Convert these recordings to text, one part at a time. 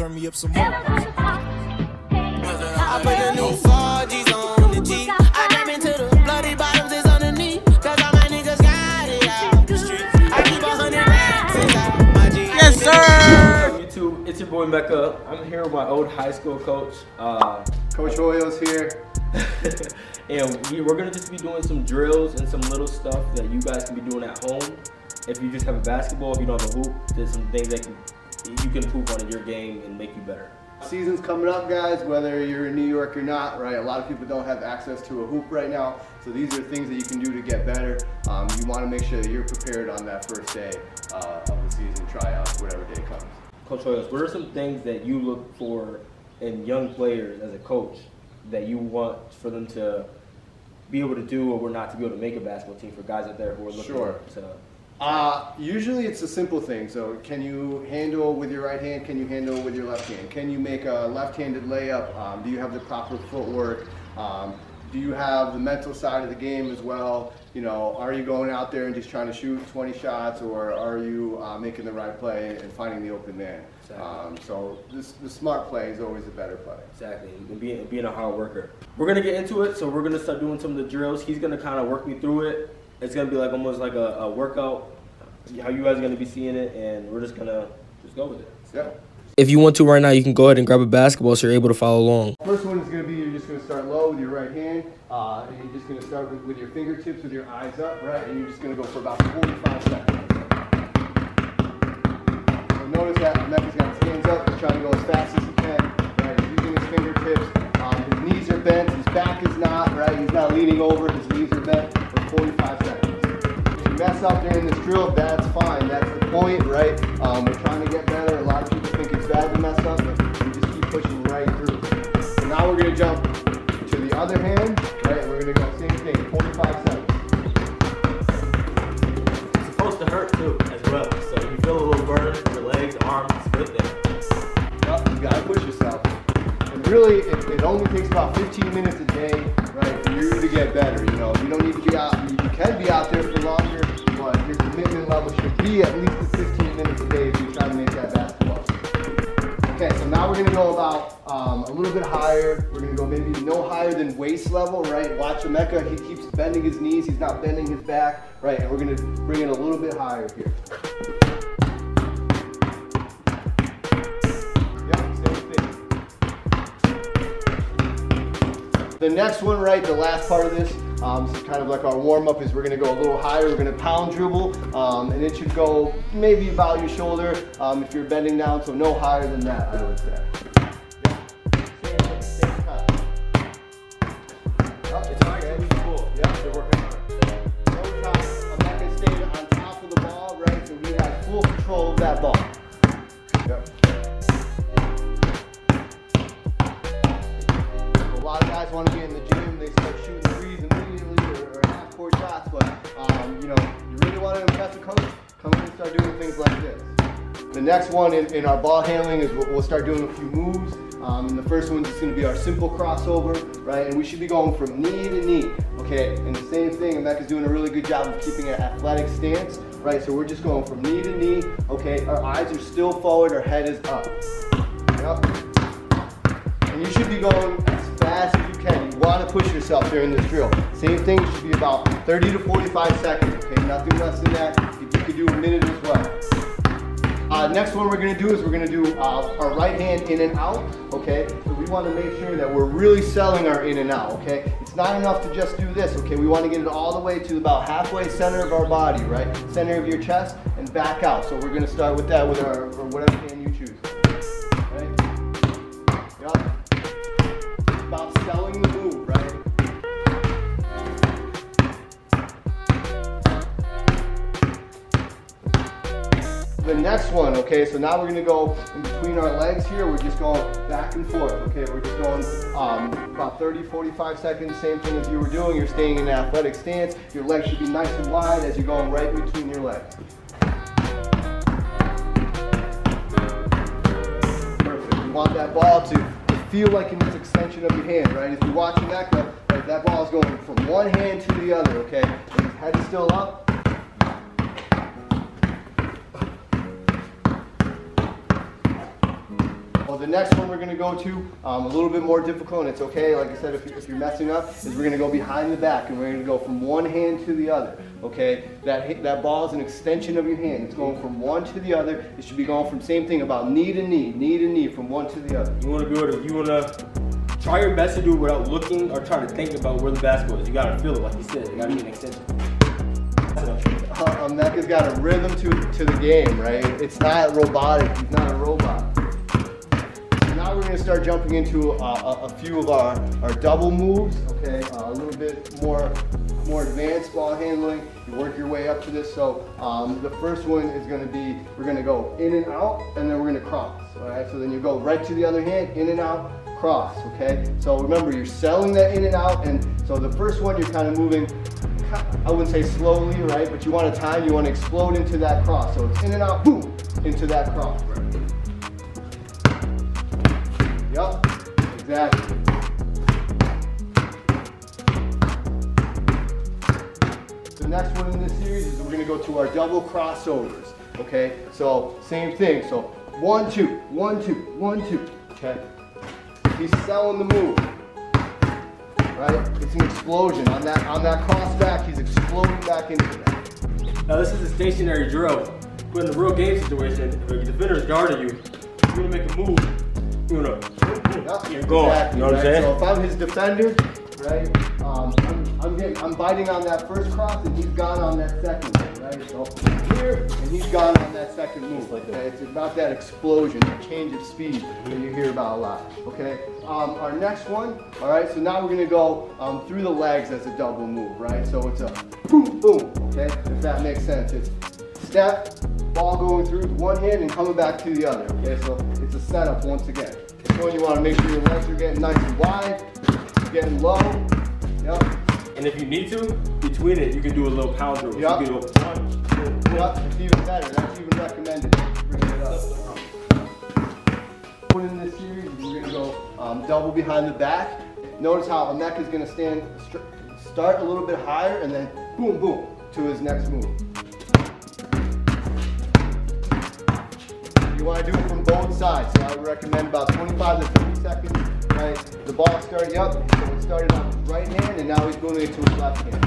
turn me up some more. I put the new 4Gs on the G. I jump into the bloody bottoms is underneath. Cause all my niggas got it out the street. I keep 100 racks inside my G. Yes, sir! What's up, YouTube? It's your boy Meka. I'm here with my old high school coach. Coach Oyo's here. And we're gonna just be doing some drills and some little stuff that you guys can be doing at home. If you just have a basketball, if you don't have a hoop, there's some things that you can improve on in your game and make you better. Season's coming up, guys, whether you're in New York or not, right? A lot of people don't have access to a hoop right now, so these are things that you can do to get better. You want to make sure that you're prepared on that first day of the season, tryouts, whatever day comes. Coach Hoyos, what are some things that you look for in young players as a coach that you want for them to be able to do or not to be able to make a basketball team for guys out there who are looking to... Usually it's a simple thing. So can you handle with your right hand? Can you handle with your left hand? Can you make a left-handed layup? Do you have the proper footwork? Do you have the mental side of the game as well? You know, are you going out there and just trying to shoot 20 shots, or are you making the right play and finding the open man? Exactly. So the smart play is always a better play. Exactly, and being a hard worker. We're gonna get into it, so we're gonna start doing some of the drills. He's gonna kind of work me through it. It's gonna be like almost like a workout, how you guys are gonna be seeing it, and we're just gonna go with it. Yeah. If you want to right now, you can go ahead and grab a basketball so you're able to follow along. First one is going to be, you're just going to start low with your right hand, and you're just going to start with your fingertips with your eyes up, right, and you're just going to go for about 45 seconds. So notice that Meka's got his hands up, he's trying to go as fast as he can, right, he's using his fingertips, his knees are bent, his back is not, right, he's not leaning over, his knees are bent for 45 seconds. If you mess up during this drill, that's fine, that's the point, right, we're trying to get better. A lot of people think it's bad to mess up, but we just keep pushing right through. So now we're going to jump to the other hand, right? We're going to go same thing, 45 seconds. It's supposed to hurt too, as well. So you feel a little burn in your legs, arms, it's good there. Yep, you got to push yourself. And really, it only takes about 15 minutes a day, right, for you to get better. You know, you don't need to be out, you can be out there for longer, but your commitment level should be at least 15 minutes a day if you try to make that basketball. Okay, so now we're going to go about a little bit higher. We're going to go maybe no higher than waist level, right? Watch Meka, he keeps bending his knees, he's not bending his back, right? And we're going to bring it a little bit higher here. Yep, same thing. The next one, right, the last part of this, this is kind of like our warm-up, is we're going to go a little higher. We're going to pound dribble, and it should go maybe about your shoulder if you're bending down, so no higher than that, I would say. Yeah. Same time. Oh, it's okay. Yeah, they're working hard. No time. Meka stayed on top of the ball, right, so he has full control of that ball. Yep. A lot of guys want to be in the gym, they start shooting threes immediately or half-court shots, but you know, you really want to impress a coach, come in and start doing things like this. The next one in our ball handling is we'll start doing a few moves. And the first one's just going to be our simple crossover, right? And we should be going from knee to knee, okay? And the same thing, and Meka's doing a really good job of keeping an athletic stance, right? So we're just going from knee to knee, okay? Our eyes are still forward, our head is up. Yep. And you should be going as fast as you can. You want to push yourself during this drill. Same thing, it should be about 30 to 45 seconds, okay? Nothing less than that. You could do a minute as well. Next one we're going to do is we're going to do our right hand in and out, okay? So we want to make sure that we're really selling our in and out, okay? It's not enough to just do this, okay? We want to get it all the way to about halfway center of our body, right? Center of your chest and back out. So we're going to start with that with our, or whatever hand you choose. Right? Yep. It's about selling the move, right? The next one, okay, so now we're going to go in between our legs here. We're just going back and forth, okay? We're just going about 30, 45 seconds, same thing as you were doing. You're staying in an athletic stance. Your legs should be nice and wide as you're going right between your legs. Perfect. You want that ball to feel like an extension of your hand, right? If you're watching Meka, right, that ball is going from one hand to the other, okay? And his head is still up. Well, the next one we're going to go to, a little bit more difficult, and it's okay, like I said, if you're messing up, is we're going to go behind the back, and we're going to go from one hand to the other, okay? That ball is an extension of your hand. It's going from one to the other. It should be going from same thing about knee to knee, from one to the other. You want to try your best to do it without looking or trying to think about where the basketball is. You got to feel it, like you said. It got to be an extension. Meka's got a rhythm to the game, right? It's not robotic. He's not a robot. So now we're going to start jumping into a few of our double moves, okay? A little bit more advanced ball handling. You work your way up to this. So the first one is going to be, we're going to go in and out, and then we're going to cross, all right? So then you go right to the other hand, in and out, cross, okay? So remember, you're selling that in and out, and so the first one you're kind of moving, I wouldn't say slowly, right? But you want to time, you want to explode into that cross. So it's in and out, boom, into that cross. Yep, exactly. The next one in this series is we're going to go to our double crossovers, okay? So same thing, so 1, 2, 1, 2, 1, 2, okay? He's selling the move. Right? It's an explosion. On that cross back, he's exploding back into that. Now this is a stationary drill, but in a real game situation, if a defender is guarding you, you're going to make a move, you're going to, you're going, exactly, you know what I'm saying? So if I'm his defender, right, I'm biting on that first cross and he's gone on that second one, right? So here, and he's gone on that second move. Like that. It's about that explosion, that change of speed that you hear about a lot, okay? Our next one, all right, so now we're going to go through the legs as a double move, right? So it's a boom, boom, okay, if that makes sense. It's step, ball going through one hand and coming back to the other, okay? So it's a setup once again. So you want to make sure your legs are getting nice and wide, getting low, yep. And if you need to, between it, you can do a little pound drill. Yep. You can do a 1, 2, 1. Yep, it's even better. That's even recommended. Bring it up. Put in this series, we're going to go double behind the back. Notice how Meka is going to start a little bit higher and then boom, boom to his next move. You want to do it from both sides. So I would recommend about 25 to 30 seconds. Right? The ball started up, so it started on his right hand and now he's moving it to his left hand.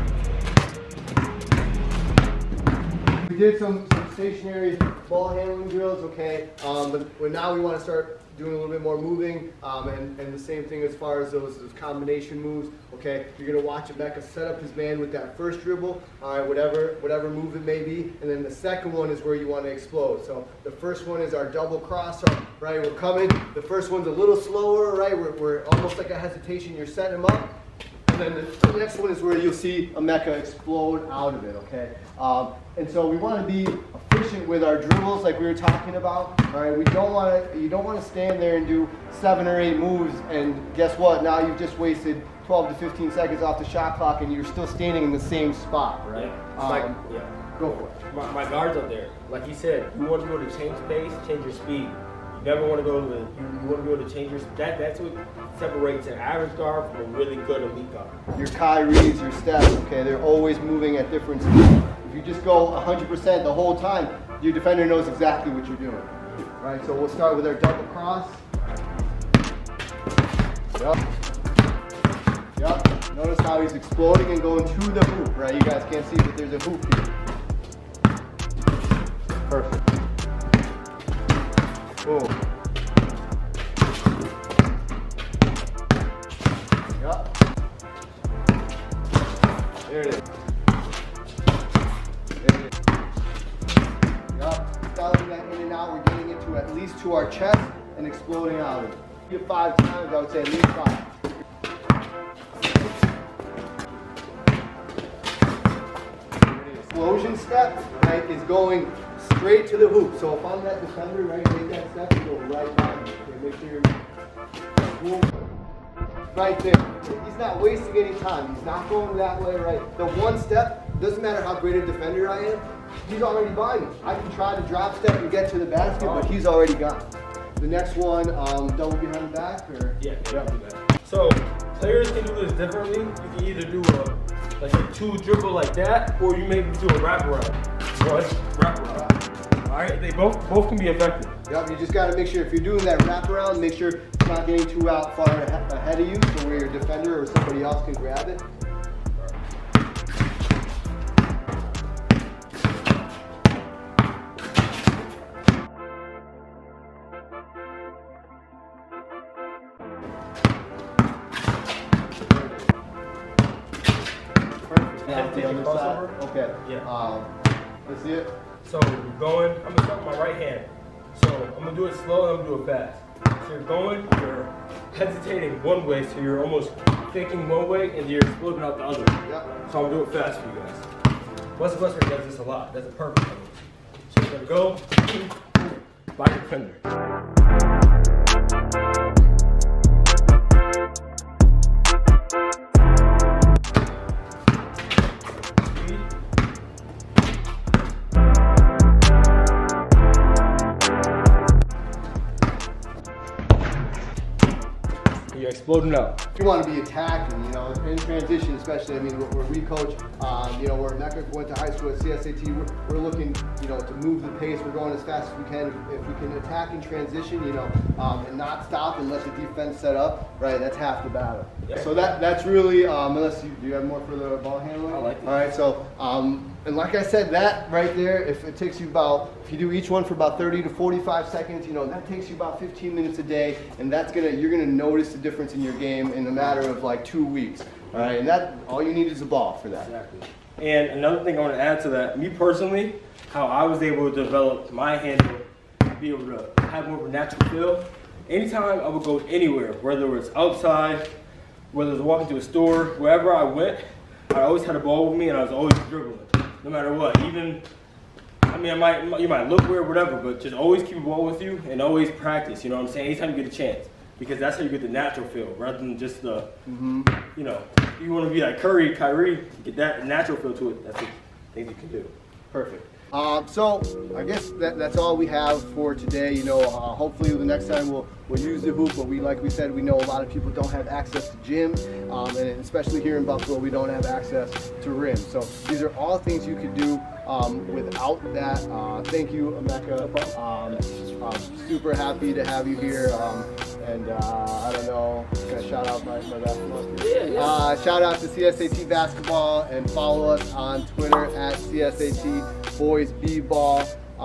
We did some stationary ball handling drills, okay, but now we want to start doing a little bit more moving, and the same thing as far as those combination moves, okay? You're going to watch Meka set up his man with that first dribble, all right, whatever move it may be, and then the second one is where you want to explode. So the first one is our double cross, right? We're coming. The first one's a little slower, right? We're almost like a hesitation. You're setting him up. And then the next one is where you'll see a Meka explode out of it, okay? And so we want to be efficient with our dribbles like we were talking about, all right? You don't want to stand there and do 7 or 8 moves and guess what? Now you've just wasted 12 to 15 seconds off the shot clock and you're still standing in the same spot, right? Go for it. My guard's up there. Like you said, you want to be able to change pace, change your speed. You never want to go to you want to be able to change your that's what separates an average guard from a really good elite guard. Your Kyries, your steps, okay, they're always moving at different speeds. If you just go 100% the whole time, your defender knows exactly what you're doing. Right, so we'll start with our double cross. Yep. Notice how he's exploding and going to the hoop, right? You guys can't see, but there's a hoop here. Perfect. Boom. Yep. There it is. Yep. Starting that in and out, we're getting it to at least to our chest and exploding out of it. Give 5 times, I would say at least 5. Explosion step, right, is going straight to the hoop. So if I'm that defender, right, make that step and go right by me. Okay, make sure you're right there. He's not wasting any time. He's not going that way, right? The one step, doesn't matter how great a defender I am, he's already by me. I can try to drop step and get to the basket, but he's already gone. The next one, double behind the back, or? Yeah, So players can do this differently. You can either do a 2 dribble like that, or you maybe do a wraparound. 1 wraparound. All right, they both can be effective. Yep, you just got to make sure if you're doing that wraparound, make sure it's not getting too out far ahead of you, so where your defender or somebody else can grab it. Yeah, The other side. Okay. Yeah. Let's see it. So you're going, I'm gonna start with my right hand. So I'm gonna do it slow and I'm gonna do it fast. So you're going, you're hesitating one way, so you're almost thinking one way and you're exploding out the other. Yep. So I'm gonna do it fast for you guys. West Western does this a lot. That's a perfect one. So you're gonna go by your defender. You're exploding out. If you want to be attacking, you know, in transition, especially, I mean, where we coach, you know, where Meka went to high school at CSAT, we're looking, you know, to move the pace. We're going as fast as we can. If we can attack in transition, you know, and not stop and let the defense set up, right, that's half the battle. Yeah. So that's really, unless do you have more for the ball handling? I like it. All right, so, and like I said, that right there, if it takes you about, if you do each one for about 30 to 45 seconds, you know, that takes you about 15 minutes a day, and you're gonna notice the difference in your game in a matter of like 2 weeks. All right, and that, all you need is a ball for that. Exactly. And another thing I want to add to that, me personally, how I was able to develop my handle, be able to have more of a natural feel. Anytime I would go anywhere, whether it's outside, whether it's walking to a store, wherever I went, I always had a ball with me and I was always dribbling, no matter what. Even, I mean, you might look weird, whatever, but just always keep a ball with you and always practice, you know what I'm saying? Anytime you get a chance. Because that's how you get the natural feel, rather than just the, you know, you want to be like Kyrie, get that natural feel to it. That's the things you can do. Perfect. So I guess that's all we have for today. You know, hopefully the next time we'll use the hoop, but like we said, we know a lot of people don't have access to gym, and especially here in Buffalo, we don't have access to rim. So these are all things you could do without that. Thank you, Meka. I'm super happy to have you here. And I don't know, can I shout out my basketball team? Yeah. Shout out to CSAT Basketball and follow us on Twitter at CSAT Boys B-Ball.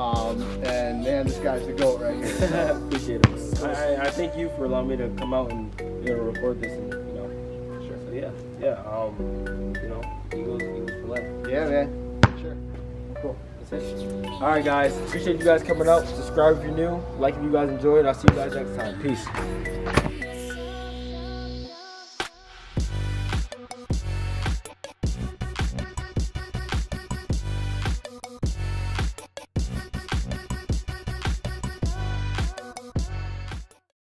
And man, this guy's the GOAT right here. Appreciate it. I thank you for allowing me to come out and record this and sure. So yeah, Eagles for life. Yeah, man. Sure. Cool. That's it. All right, guys. Appreciate you guys coming out. Subscribe if you're new. Like if you guys enjoyed. I'll see you guys next time. Peace.